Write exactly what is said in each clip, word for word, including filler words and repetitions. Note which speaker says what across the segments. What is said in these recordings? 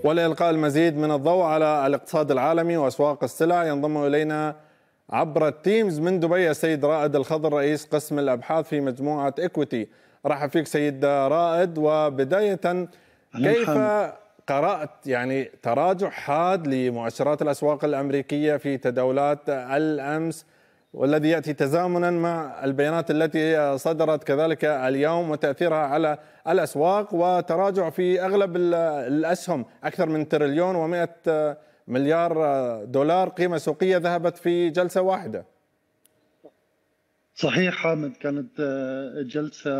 Speaker 1: ولإلقاء المزيد من الضوء على الاقتصاد العالمي وأسواق السلع ينضم إلينا عبر التيمز من دبي السيد رائد الخضر رئيس قسم الأبحاث في مجموعة إكويتي. رحب فيك سيد رائد. وبداية كيف قرأت يعني تراجع حاد لمؤشرات الأسواق الأمريكية في تداولات الأمس والذي يأتي تزامنا مع البيانات التي صدرت كذلك اليوم وتأثيرها على الأسواق وتراجع في أغلب الأسهم أكثر من تريليون ومئة مليار دولار قيمة سوقية ذهبت في جلسة واحدة؟
Speaker 2: صحيح حامد، كانت جلسة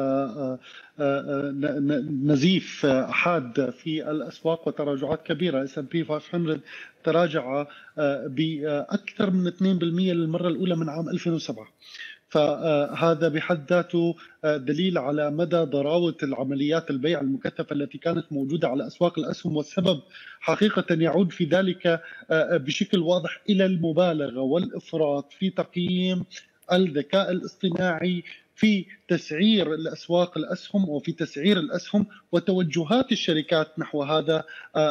Speaker 2: نزيف حاد في الأسواق وتراجعات كبيرة. إس أند بي خمسمئة تراجع بأكثر من اثنين بالمئة للمرة الأولى من عام ألفين وسبعة، فهذا بحد ذاته دليل على مدى ضراوة العمليات البيع المكثفة التي كانت موجودة على أسواق الأسهم، والسبب حقيقة يعود في ذلك بشكل واضح إلى المبالغة والإفراط في تقييم الذكاء الاصطناعي في تسعير الأسواق الأسهم وفي تسعير الأسهم وتوجهات الشركات نحو هذا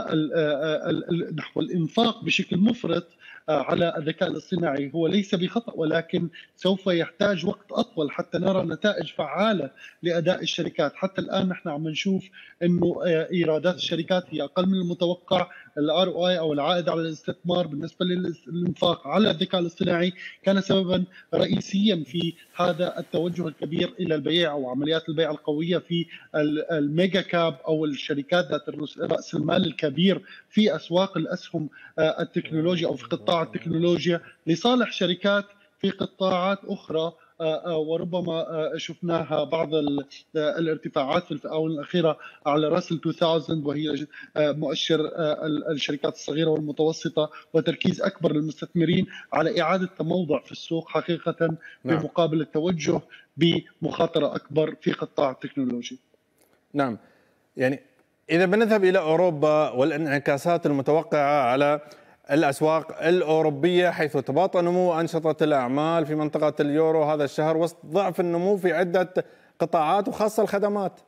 Speaker 2: نحو الإنفاق بشكل مفرط على الذكاء الاصطناعي. هو ليس بخطأ، ولكن سوف يحتاج وقت أطول حتى نرى نتائج فعالة لأداء الشركات. حتى الآن نحن عم نشوف أنه إيرادات الشركات هي أقل من المتوقع. الار او اي او العائد على الاستثمار بالنسبة للإنفاق على الذكاء الاصطناعي كان سببا رئيسيا في هذا التوجه الكبير إلى البيع أو عمليات البيع القوية في الميجا كاب أو الشركات ذات رأس المال الكبير في أسواق الأسهم التكنولوجيا أو في قطاع التكنولوجيا لصالح شركات في قطاعات أخرى، وربما شفناها بعض الارتفاعات في الآونة الأخيرة على راسل ألفين وهي مؤشر الشركات الصغيرة والمتوسطة وتركيز أكبر للمستثمرين على إعادة تموضع في السوق حقيقة بمقابل التوجه بمخاطرة أكبر في قطاع التكنولوجيا.
Speaker 1: نعم، يعني إذا بنذهب إلى أوروبا والانعكاسات المتوقعة على الأسواق الأوروبية حيث تباطأ نمو أنشطة الأعمال في منطقة اليورو هذا الشهر وسط ضعف النمو في عدة قطاعات وخاصة الخدمات.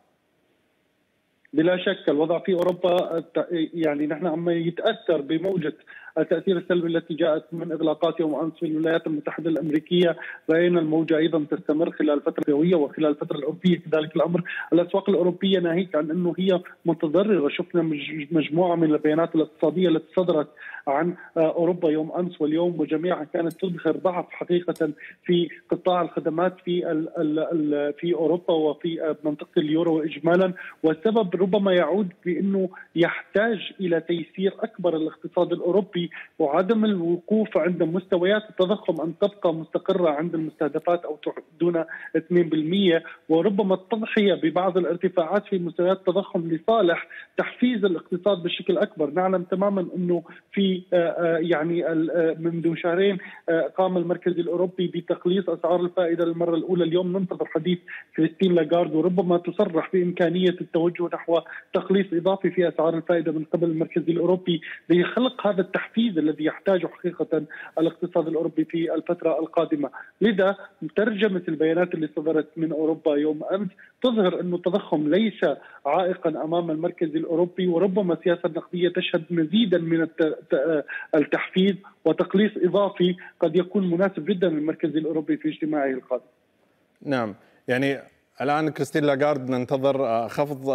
Speaker 2: بلا شك الوضع في أوروبا يعني نحن عم يتأثر بموجة التأثير السلبي التي جاءت من إغلاقات يوم أمس في الولايات المتحدة الأمريكية. رأينا الموجة أيضا تستمر خلال الفترة الجوية وخلال الفترة الأوروبية كذلك الأمر. الأسواق الأوروبية ناهيك عن أنه هي متضررة. شفنا مجموعة من البيانات الاقتصادية التي صدرت عن أوروبا يوم أمس واليوم وجميعها كانت تظهر ضعف حقيقة في قطاع الخدمات في ال ال في أوروبا وفي منطقة اليورو إجمالا، والسبب ربما يعود بأنه يحتاج إلى تيسير أكبر الاقتصاد الأوروبي وعدم الوقوف عند مستويات التضخم أن تبقى مستقرة عند المستهدفات أو دون اثنين بالمئة، وربما التضحية ببعض الارتفاعات في مستويات التضخم لصالح تحفيز الاقتصاد بشكل أكبر. نعلم تماما أنه في يعني منذ شهرين قام المركز الأوروبي بتقليص أسعار الفائدة للمرة الأولى. اليوم ننتظر حديث كريستين لاغارد وربما تصرح بإمكانية التوجه نحو تقليص إضافي في أسعار الفائدة من قبل المركز الأوروبي لخلق هذا التحفيز الذي يحتاجه حقيقة الاقتصاد الأوروبي في الفترة القادمة. لذا ترجمة البيانات اللي صدرت من أوروبا يوم أمس تظهر أن التضخم ليس عائقا أمام المركز الأوروبي، وربما السياسة النقدية تشهد مزيدا من التحفيز وتقليص إضافي قد يكون مناسب جدا للمركز الأوروبي في اجتماعه القادم.
Speaker 1: نعم، يعني الآن كريستين لاغارد ننتظر خفض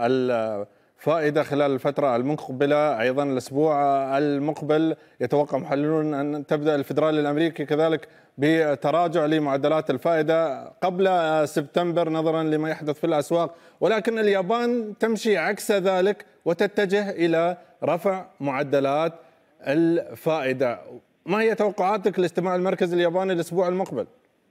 Speaker 1: الفائدة خلال الفترة المقبلة. أيضا الأسبوع المقبل يتوقع محللون أن تبدأ الفدرالي الأمريكي كذلك بتراجع لمعدلات الفائدة قبل سبتمبر نظرا لما يحدث في الأسواق، ولكن اليابان تمشي عكس ذلك وتتجه إلى رفع معدلات الفائدة. ما هي توقعاتك لاستماع المركز الياباني الأسبوع المقبل؟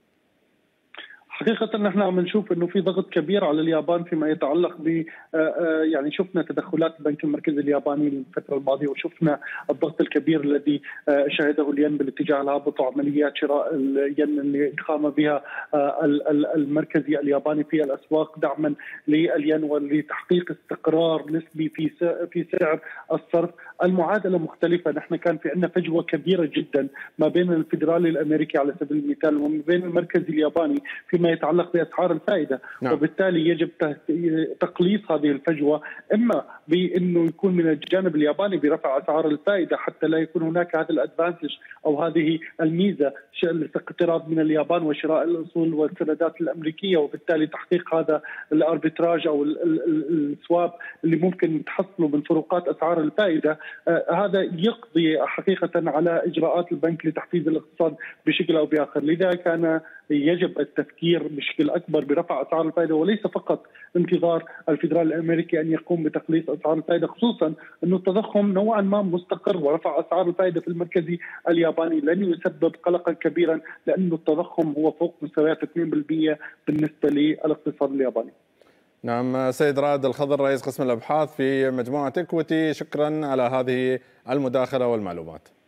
Speaker 2: حقيقة نحن عم نشوف انه في ضغط كبير على اليابان فيما يتعلق ب يعني شفنا تدخلات البنك المركزي الياباني الفترة الماضية وشفنا الضغط الكبير الذي شهده الين بالاتجاه الهابط وعمليات شراء الين اللي قام بها المركزي الياباني في الاسواق دعما للين ولتحقيق استقرار نسبي في في سعر الصرف. المعادلة مختلفة. نحن كان في عندنا فجوة كبيرة جدا ما بين الفدرالي الامريكي على سبيل المثال وما بين المركزي الياباني فيما فيما يتعلق بأسعار الفائدة. نعم. وبالتالي يجب تقليص هذه الفجوة، إما بأنه يكون من الجانب الياباني برفع أسعار الفائدة حتى لا يكون هناك هذا الأدفانتج أو هذه الميزة الاقتراض من اليابان وشراء الأصول والسندات الأمريكية، وبالتالي تحقيق هذا الاربيتراج أو السواب اللي ممكن تحصله من فروقات أسعار الفائدة. آه هذا يقضي حقيقة على إجراءات البنك لتحفيز الاقتصاد بشكل أو بآخر. لذا كان يجب التفكير بشكل أكبر برفع أسعار الفائدة، وليس فقط انتظار الفيدرالي الأمريكي أن يقوم بتقليص أسعار الفائدة، خصوصا أن التضخم نوعا ما مستقر، ورفع أسعار الفائدة في المركزي الياباني لن يسبب قلقا كبيرا، لأن التضخم هو فوق مستويات اثنين بالمئة بالنسبة للاقتصاد الياباني.
Speaker 1: نعم، سيد رائد الخضر رئيس قسم الأبحاث في مجموعة إكويتي، شكرا على هذه المداخلة والمعلومات.